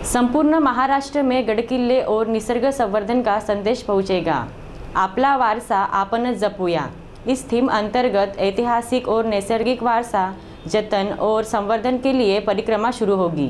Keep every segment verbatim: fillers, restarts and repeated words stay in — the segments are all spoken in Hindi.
संपूर्ण महाराष्ट्र में गडकिल्ले और निसर्ग संवर्धन का संदेश पहुंचेगा। आपला वारसा आपणच जपूया। इस थीम अंतर्गत ऐतिहासिक और नैसर्गिक वारसा जतन और संवर्धन के लिए परिक्रमा शुरू होगी।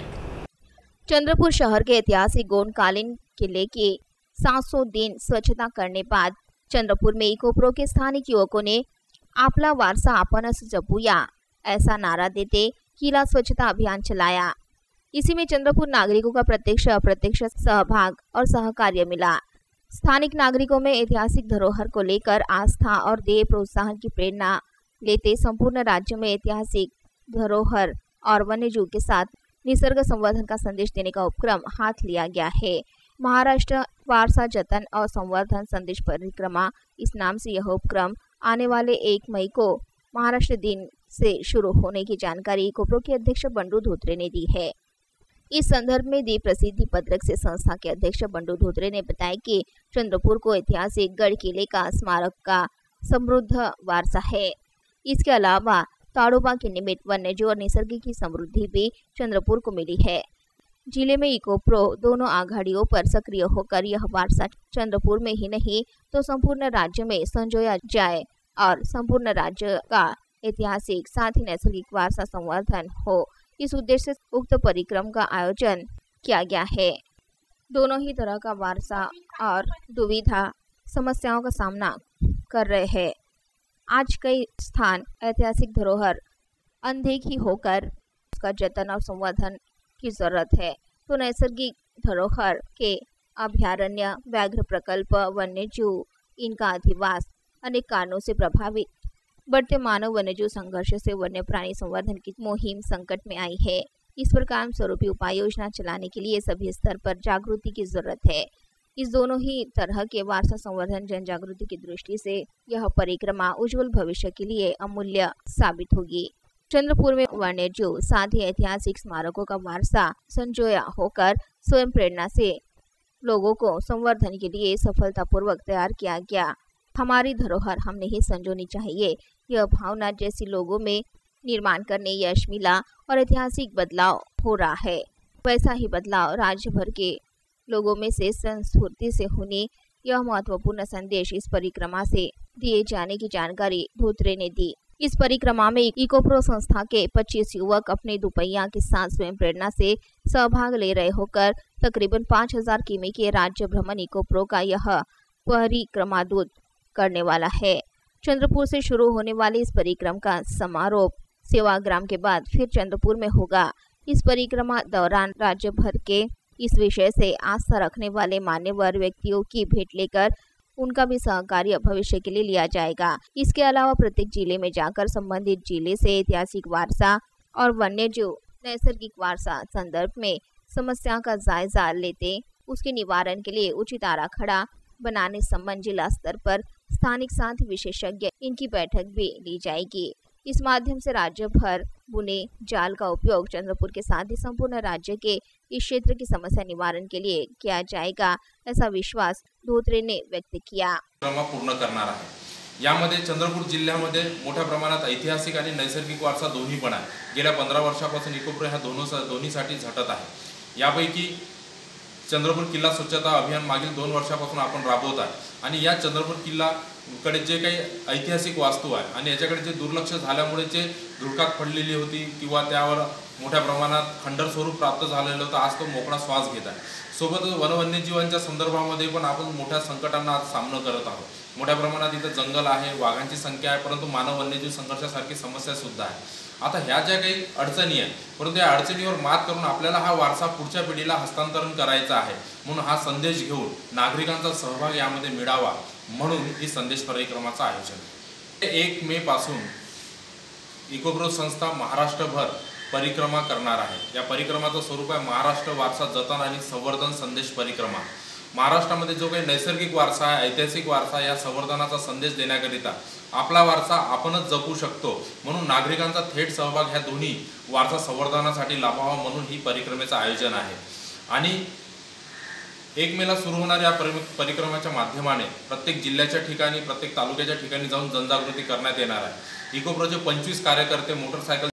चंद्रपुर शहर के ऐतिहासिक गोंडकालीन किले के सात सौ दिन स्वच्छता करने बाद चंद्रपुर में इकोप्रो के स्थानिक युवकों ने आपला वारसा आपणच जपूया ऐसा नारा देते किला स्वच्छता अभियान चलाया। इसी में चंद्रपुर नागरिकों का प्रत्यक्ष अप्रत्यक्ष सहभाग और सहकार्य मिला। स्थानिक नागरिकों में ऐतिहासिक धरोहर को लेकर आस्था और देह प्रोत्साहन की प्रेरणा लेते संपूर्ण राज्य में ऐतिहासिक धरोहर और वन्यजीव के साथ निसर्ग संवर्धन का संदेश देने का उपक्रम हाथ लिया गया है। महाराष्ट्र वारसा जतन और संवर्धन संदेश परिक्रमा इस नाम से यह उपक्रम आने वाले एक मई को महाराष्ट्र दिन से शुरू होने की जानकारी इकोप्रो के अध्यक्ष बंडू धोत्रे ने दी है। इस संदर्भ में दी प्रसिद्धि पत्रक से संस्था के अध्यक्ष बंडू धोत्रे ने बताया कि चंद्रपुर को ऐतिहासिक गढ़ किले का स्मारक का समृद्ध वारसा है। इसके अलावा ताड़ोबा के निमित्त वन्यजीव और निसर्ग की समृद्धि भी चंद्रपुर को मिली है। जिले में इकोप्रो दोनों आघाड़ियों पर सक्रिय होकर यह वारसा चंद्रपुर में ही नहीं तो संपूर्ण राज्य में संजोया जाए और संपूर्ण राज्य का ऐतिहासिक साथ ही नैसर्गिक वारसा संवर्धन हो। इस उद्देश्य से उक्त परिक्रम का आयोजन किया गया है। दोनों ही तरह का वारसा और दुविधा समस्याओं का सामना कर रहे हैं। आज कई स्थान ऐतिहासिक धरोहर अनदेखी होकर उसका जतन और संवर्धन की जरूरत है, तो नैसर्गिक धरोहर के अभयारण्य, व्याघ्र प्रकल्प, वन्यजीव, इनका अधिवास अनेक कारणों से प्रभावित बढ़ते मानव वन्यजीव संघर्ष से वन्य प्राणी संवर्धन की मुहिम संकट में आई है। इस पर काम स्वरूपी उपाय योजना चलाने के लिए सभी स्तर पर जागृति की जरूरत है। इस दोनों ही तरह के वारसा संवर्धन जन जागृति की दृष्टि से यह परिक्रमा उज्जवल भविष्य के लिए अमूल्य साबित होगी। चंद्रपुर में वन्यजीव साथ ही ऐतिहासिक स्मारकों का वारसा संजोया होकर स्वयं प्रेरणा से लोगों को संवर्धन के लिए सफलतापूर्वक तैयार किया गया। हमारी धरोहर हमने ही संजोनी चाहिए, यह भावना जैसी लोगों में निर्माण करने यश मिला और ऐतिहासिक बदलाव हो रहा है। वैसा ही बदलाव राज्य भर के लोगों में से संस्फूर्ति से होने यह महत्वपूर्ण संदेश इस परिक्रमा से दिए जाने की जानकारी धोत्रे ने दी। इस परिक्रमा में इकोप्रो संस्था के पच्चीस युवक अपने दुपहिया के साथ स्वयं प्रेरणा से सहभाग ले रहे होकर तकरीबन पाँच हजार किमी के राज्य भ्रमण इकोप्रो का यह परिक्रमा दूत करने वाला है। चंद्रपुर से शुरू होने वाली इस परिक्रमा का समारोह सेवाग्राम के बाद फिर चंद्रपुर में होगा। इस परिक्रमा दौरान राज्य भर के इस विषय से आस्था रखने वाले मान्यवर व्यक्तियों की भेंट लेकर उनका भी सहकार्य भविष्य के लिए लिया जाएगा। इसके अलावा प्रत्येक जिले में जाकर संबंधित जिले से ऐतिहासिक वारसा और वन्यजीव नैसर्गिक वारसा संदर्भ में समस्या का जायजा लेते उसके निवारण के लिए उचित आराखड़ा बनाने संबंध जिला स्तर पर स्थानिक साथ विशेषज्ञ इनकी बैठक भी ली जाएगी। इस माध्यम से राज्य भर बुने जाल का उपयोग चंद्रपुर के साथ ही संपूर्ण राज्य के इस क्षेत्र की समस्या निवारण के लिए किया जाएगा, ऐसा विश्वास धोत्रे ने व्यक्त किया। पूर्ण करणार आहे। यामध्ये चंद्रपूर जिल्ह्यामध्ये मोठ्या प्रमाणात ऐतिहासिक आणि नैसर्गिक वारसा दोन्ही पण आहे। गेल्या पंधरा वर्षापासून इकोप्रो ह्या दोनों दोन्हीसाठी झटत आहे। यापैकी चंद्रपूर किल्ला स्वच्छता अभियान मागील दोन वर्षापासून आपण राबवत आहे आणि या चंद्रपूर किल्ला कडे जे काही ऐतिहासिक वास्तू आहे आणि याच्याकडे जे दुर्लक्ष झाल्यामुळे जे धुडकात पडलेली होती किंवा त्यावर मोठ्या प्रमाणात खंडर स्वरूप प्राप्त झालेलं होतं, आज तो मोकळा श्वास घेत आहे। सोबतच वनवन्यजीवांच्या संदर्भामध्ये पण आपण मोठ्या संकटांना आज सामना करत आहोत। मोठ्या प्रमाणात इथे जंगल आहे, वाघांची संख्या आहे, परंतु मानव वन्यजीव संघर्षासारखी समस्या सुद्धा आहे। आता ह्या ज्या काही अडचणी आहेत, परंतु या अडचणीवर मात करून आपल्याला हा वारसा पुढच्या पिढीला हस्तांतरण करायचा आहे। म्हणून हा संदेश घेऊन नागरिकांचा सहभाग यामध्ये मिळावा म्हणून ही संदेश परिक्रमाचं आयोजन। एक मे पासून इकोप्रो संस्था महाराष्ट्रभर परिक्रमा करणार आहे। या परिक्रमाचं स्वरूप आहे महाराष्ट्र वारसा जतन आणि संवर्धन संदेश परिक्रमा। महाराष्ट्रामध्ये जो काही नैसर्गिक वारसा आहे, ऐतिहासिक वारसा, या संवर्धनाचा संदेश देण्याकरिता आपला वारसा आपणच जपू शकतो म्हणून नागरिकांचा थेट सहभाग ह्या दोन्ही वारसा संवर्धनासाठी लाभावा म्हणून ही परिक्रमेचं आयोजन आहे। आणि एक मेला सुरू होणाऱ्या परिक्रमाच्या माध्यमाने प्रत्येक जिल्ह्याच्या ठिकाणी प्रत्येक तालुक्याच्या ठिकाणी जाऊन जनजागृती करण्यात येणार आहे। इकोप्रोचे पंचवीस कार्यकर्ते मोटरसायकल